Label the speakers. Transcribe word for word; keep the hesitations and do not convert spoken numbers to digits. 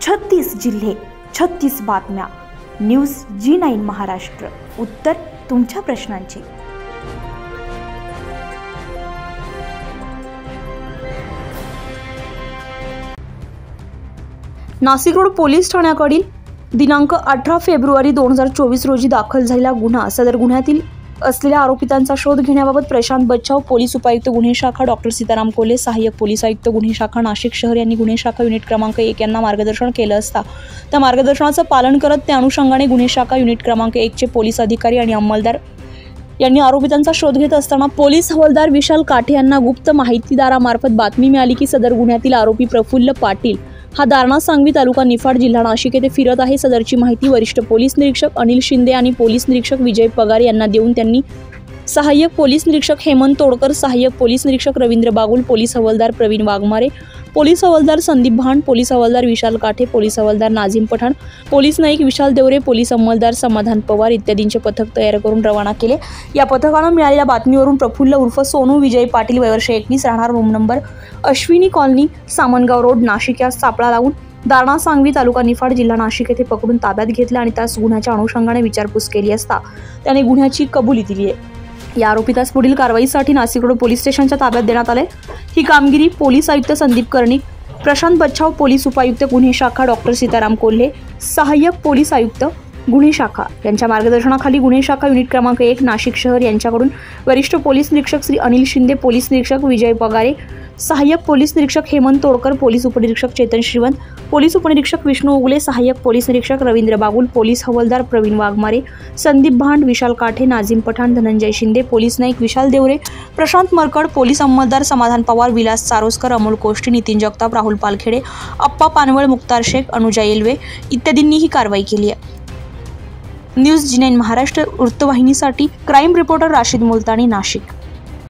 Speaker 1: छत्तीस जिल्हे, छत्तीस बातम्या. News G nine Maharashtra. उत्तर तुमच्या प्रश्नांची. नाशिक रोड पोलीस ठाण्याकडील दिनांक अठरा फेब्रुवारी दोन हजार चोवीस रोजी दाखल झालेला गुन्हा. सदर गुन्ह्यातील असलेल्या आरोपितांचा शोध घेण्याबाबत प्रशांत बच्छाव, पोलीस उपायुक्त गुन्हे शाखा डॉक्टर सीताराम कोल्हे, सहाय्यक पोलीस आयुक्त गुन्हे शाखा नाशिक शहर यांनी गुन्हे शाखा युनिट क्रमांक एक यांना मार्गदर्शन केलं असता त्या मार्गदर्शनाचं पालन करत त्या अनुषंगाने गुन्हे शाखा युनिट क्रमांक एक चे पोलीस अधिकारी आणि अंमलदार यांनी आरोपितांचा शोध घेत असताना पोलीस हवालदार विशाल काठे यांना गुप्त माहितीदारामार्फत बातमी मिळाली की सदर गुन्ह्यातील आरोपी प्रफुल्ल पाटील हा दारणा सांगवी तालुका निफाड जिल्हा नाशिक येथे फिरत आहे. सदरची माहिती वरिष्ठ पोलीस निरीक्षक अनिल शिंदे आणि पोलीस निरीक्षक विजय पगार यांना देऊन त्यांनी सहाय्यक पोलीस निरीक्षक हेमंत तोडकर, सहाय्यक पोलीस निरीक्षक रवींद्र बागुल, पोलीस हवालदार प्रवीण वाघमारे, पोलीस हवालदार संदीप भांड, पोलीस हवालदार विशाल काठे, पोलीस हवालदार नाझीम पठाण, पोलीस नाईक विशाल देवरे, पोलीस अंमलदार समाधान पवार इत्यादींचे पथक तयार करून रवाना केले. या पथकानं मिळालेल्या बातमीवरून प्रफुल्ल उर्फ सोनू विजय पाटील वयवर्ष एकवीस राहणार room number Ashwini colony Samangaon road Nashik यास सापळा लावून दारणा सांगवी तालुका निफाड जिल्हा नाशिक येथे पकडून ताब्यात घेतला आणि त्यास गुन्ह्याच्या अनुषंगाने विचारपूस केली असता त्याने गुन्ह्याची कबुली दिली आहे. या आरोपितास पुढील कारवाईसाठी नाशिक रोड पोलीस स्टेशनच्या ताब्यात देण्यात आले. ही कामगिरी पोलीस आयुक्त संदीप कर्णिक, प्रशांत बच्छाव, पोलीस उपायुक्त गुन्हे शाखा डॉक्टर सीताराम कोल्हे, सहाय्यक पोलीस आयुक्त गुन्हे शाखा यांच्या मार्गदर्शनाखाली गुन्हे शाखा युनिट क्रमांक एक नाशिक शहर यांच्याकडून वरिष्ठ पोलीस निरीक्षक श्री अनिल शिंदे, पोलीस निरीक्षक विजय पगारे, सहाय्यक पोलीस निरीक्षक हेमंत तोडकर, पोलीस उपनिरीक्षक चेतन श्रीवंत, पोलीस उपनिरीक्षक विष्णू उगले, सहाय्यक पोलीस निरीक्षक रवींद्र बागुल, पोलीस हवालदार प्रवीण वाघमारे, संदीप भांड, विशाल काठे, नाझीम पठाण, धनंजय शिंदे, पोलीस नाईक विशाल देवरे, प्रशांत मरकड, पोलीस अंमलदार समाधान पवार, विलास चारोस्कर, अमोल कोष्टी, नितीन जगताप, राहुल पालखेडे, अप्पा पानवळ, मुक्तार शेख, अनुजा येलवे इत्यादींनी ही कारवाई केली आहे. न्यूज जी नाईन महाराष्ट्र वृत्तवाहिनीसाठी क्राईम रिपोर्टर राशीद मुलतानी, नाशिक.